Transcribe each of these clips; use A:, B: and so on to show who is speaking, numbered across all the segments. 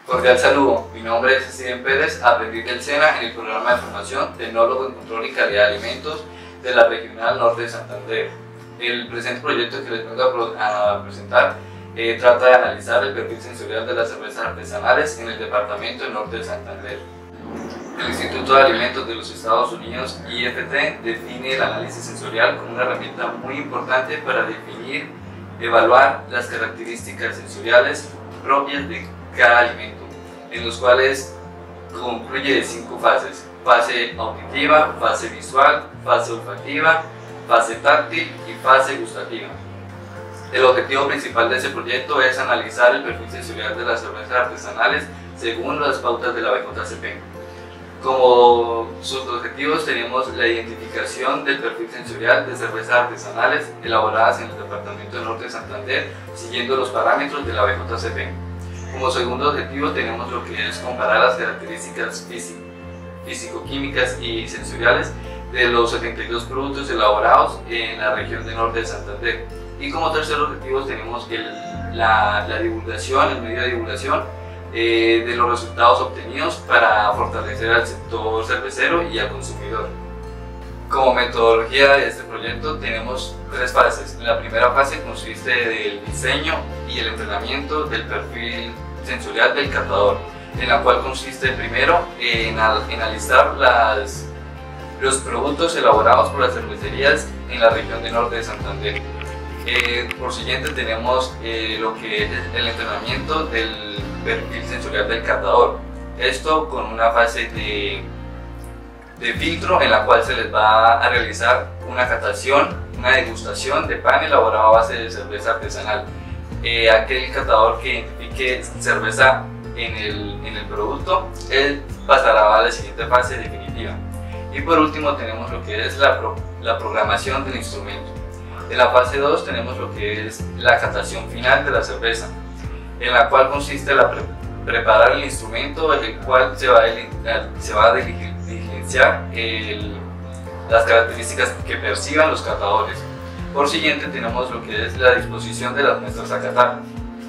A: Cordial saludo, mi nombre es Steven Pérez, aprendiz del SENA en el programa de formación Tecnólogo en Control y Calidad de Alimentos de la Regional Norte de Santander. El presente proyecto que les vengo a presentar trata de analizar el perfil sensorial de las cervezas artesanales en el departamento del Norte de Santander. El Instituto de Alimentos de los Estados Unidos, IFT, define el análisis sensorial como una herramienta muy importante para definir, evaluar las características sensoriales propias de cada alimento, en los cuales concluye de 5 fases: fase auditiva, fase visual, fase olfativa, fase táctil y fase gustativa. El objetivo principal de este proyecto es analizar el perfil sensorial de las cervezas artesanales según las pautas de la BJCP. Como sus objetivos tenemos la identificación del perfil sensorial de cervezas artesanales elaboradas en el departamento del Norte de Santander siguiendo los parámetros de la BJCP. Como segundo objetivo tenemos lo que es comparar las características físico-químicas y sensoriales de los 72 productos elaborados en la región del Norte de Santander. Y como tercer objetivo tenemos la divulgación, el medio de divulgación de los resultados obtenidos para fortalecer al sector cervecero y al consumidor. Como metodología de este proyecto tenemos 3 fases. La primera fase consiste del diseño y el entrenamiento del perfil sensorial del catador, en la cual consiste primero en alistar los productos elaborados por las cervecerías en la región del Norte de Santander. Por siguiente tenemos lo que es el entrenamiento del perfil sensorial del catador. Esto con una fase de filtro en la cual se les va a realizar una catación, una degustación de pan elaborado a base de cerveza artesanal. Aquel catador que identifique cerveza en el producto, él pasará a la siguiente fase definitiva. Y por último tenemos lo que es la programación del instrumento. En la fase 2 tenemos lo que es la catación final de la cerveza, en la cual consiste preparar el instrumento en el cual se va a diligenciar las características que perciban los catadores. Por siguiente tenemos lo que es la disposición de las muestras a catar.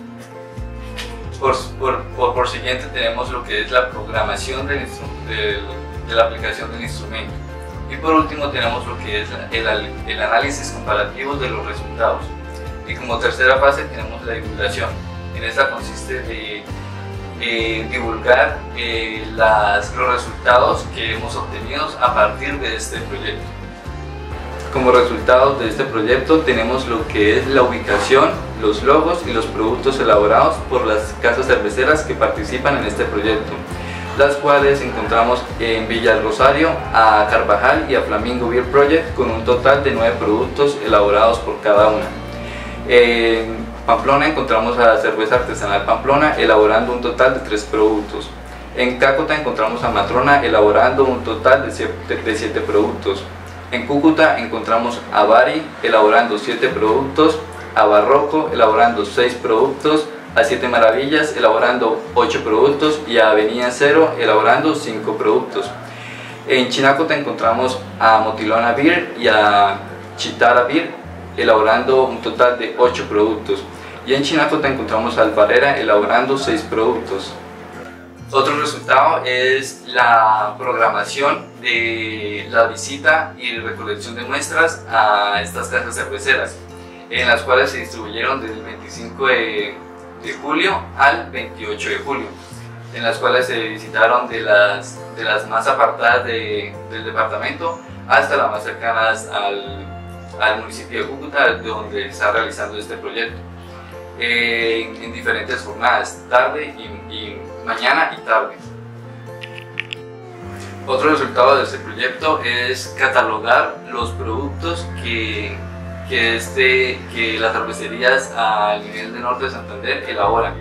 A: Por siguiente tenemos lo que es la programación de la aplicación del instrumento. Y por último tenemos lo que es el análisis comparativo de los resultados. Y como tercera fase tenemos la divulgación. En esta consiste de divulgar los resultados que hemos obtenido a partir de este proyecto. Como resultados de este proyecto tenemos lo que es la ubicación, los logos y los productos elaborados por las casas cerveceras que participan en este proyecto, las cuales encontramos en Villa del Rosario, a Carvajal y a Flamingo Beer Project, con un total de 9 productos elaborados por cada una. En Pamplona encontramos a Cerveza Artesanal Pamplona elaborando un total de 3 productos. En Cácota encontramos a Matrona elaborando un total de 7 productos. En Cúcuta encontramos a Bari elaborando 7 productos, a Barroco elaborando 6 productos, a 7 Maravillas elaborando 8 productos y a Avenida Cero elaborando 5 productos. En Chinacota encontramos a Motilona Beer y a Chitara Beer elaborando un total de 8 productos. Y en Chinacota encontramos a Alfarera elaborando 6 productos. Otro resultado es la programación de la visita y recolección de muestras a estas casas cerveceras, en las cuales se distribuyeron desde el 25 de julio al 28 de julio, en las cuales se visitaron de las más apartadas del departamento hasta las más cercanas al municipio de Cúcuta, donde se está realizando este proyecto, en diferentes jornadas, tarde y mañana y tarde. Otro resultado de este proyecto es catalogar los productos que las cervecerías a nivel de Norte de Santander elaboran.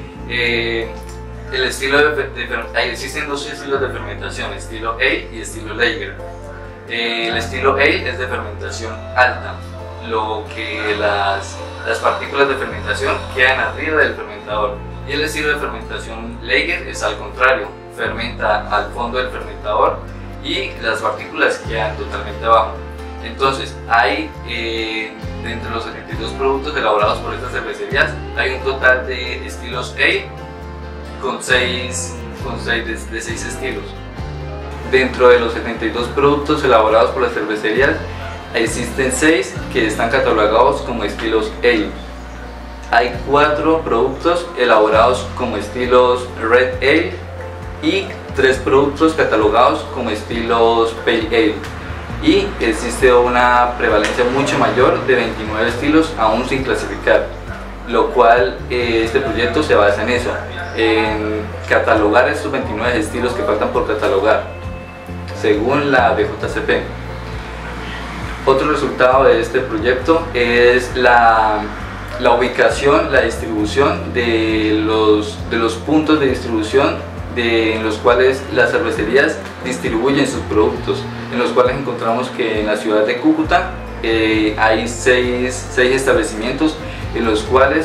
A: Existen 2 estilos de fermentación, estilo Ale y estilo Lager. El estilo Ale es de fermentación alta, lo que las partículas de fermentación quedan arriba del fermentador, y el estilo de fermentación Lager es al contrario, fermenta al fondo del fermentador y las partículas quedan totalmente abajo. Entonces, hay entre los 72 productos elaborados por estas cervecerías, hay un total de estilos Ale con 6 estilos. Dentro de los 72 productos elaborados por las cervecerías, existen 6 que están catalogados como estilos Ale. Hay 4 productos elaborados como estilos Red Ale y 3 productos catalogados como estilos Pale Ale. Y existe una prevalencia mucho mayor de 29 estilos aún sin clasificar, lo cual este proyecto se basa en eso, en catalogar estos 29 estilos que faltan por catalogar, según la BJCP. Otro resultado de este proyecto es la ubicación, la distribución de los puntos de distribución en los cuales las cervecerías distribuyen sus productos, en los cuales encontramos que en la ciudad de Cúcuta hay 6 establecimientos en los cuales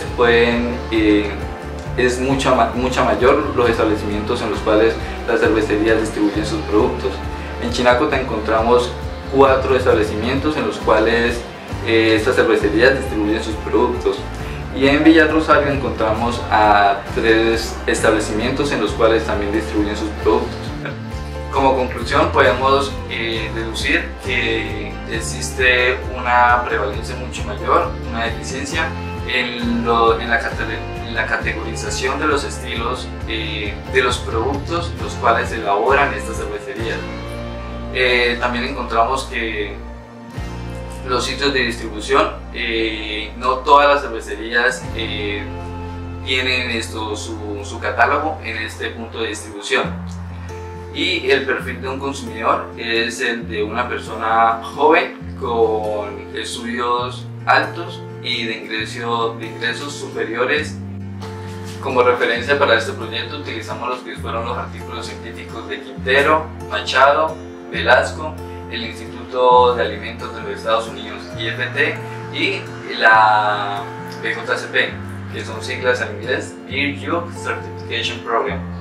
A: es mucha mayor los establecimientos en los cuales las cervecerías distribuyen sus productos. En Chinacota encontramos 4 establecimientos en los cuales estas cervecerías distribuyen sus productos. Y en Villa Rosario encontramos a 3 establecimientos en los cuales también distribuyen sus productos. Como conclusión podemos deducir que existe una prevalencia mucho mayor, una deficiencia en la categorización de los estilos de los productos los cuales elaboran estas cervecerías. También encontramos que los sitios de distribución, no todas las cervecerías tienen su catálogo en este punto de distribución. Y el perfil de un consumidor es el de una persona joven con estudios altos y de ingresos superiores. Como referencia para este proyecto utilizamos los que fueron los artículos científicos de Quintero, Machado, Velasco, el Instituto de Alimentos de los Estados Unidos, IFT, y la BJCP, que son siglas en inglés, Beer Jug Certification Program.